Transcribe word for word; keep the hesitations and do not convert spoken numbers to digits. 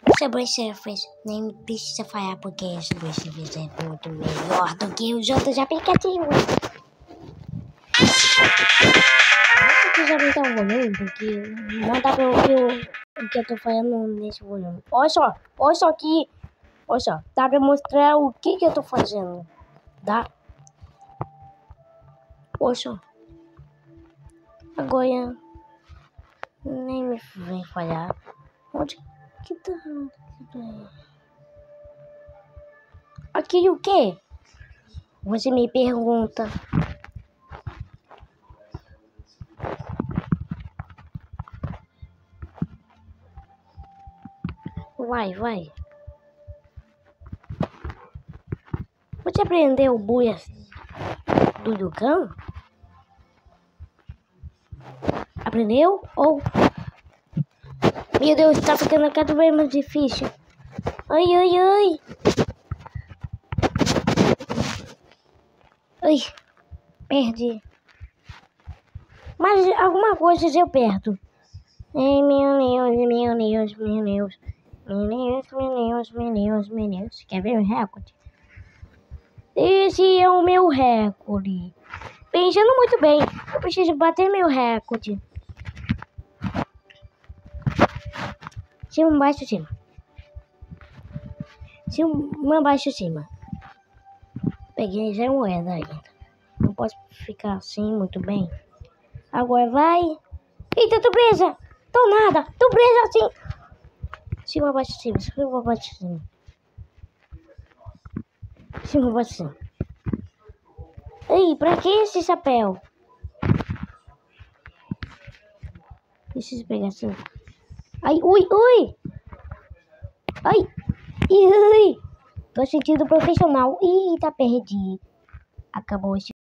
Subway Surfers nem precisa falhar porque o Subway Surfers é muito melhor do que os outros aplicativos. Vocês já aumentar o volume porque não dá pra ouvir o, o que eu tô falando nesse volume. Olha só, olha só aqui. Olha só, dá pra mostrar o que que eu tô fazendo. Dá? Olha só. Agora nem me vem falhar. Onde que tá? Aqui o que? Você me pergunta. Vai, vai. Você aprendeu o buia do Ducão? Aprendeu? Ou... Meu Deus, tá ficando cada vez mais difícil. Ai, ai, ai. Ai, perdi. Mas alguma coisa eu perdo. Ai, meu Deus, meu Deus, meu Deus. Meu Deus, meu Deus, meu Deus, meu Deus. Quer ver o recorde? Esse é o meu recorde. Pensando muito bem, eu preciso bater meu recorde. Cima, baixo, cima. Cima, baixo, cima. Peguei já moeda ainda. Não posso ficar assim muito bem. Agora vai. Eita, tô presa. Tô nada. Tô presa assim. Cima, baixo, cima. Cima, baixo, cima. Cima, baixo, cima. Ei, pra que esse chapéu? Preciso pegar assim. Ai, ui, ui. Ai. Ui. Tô sentindo profissional. Ih, tá perdido. Acabou esse.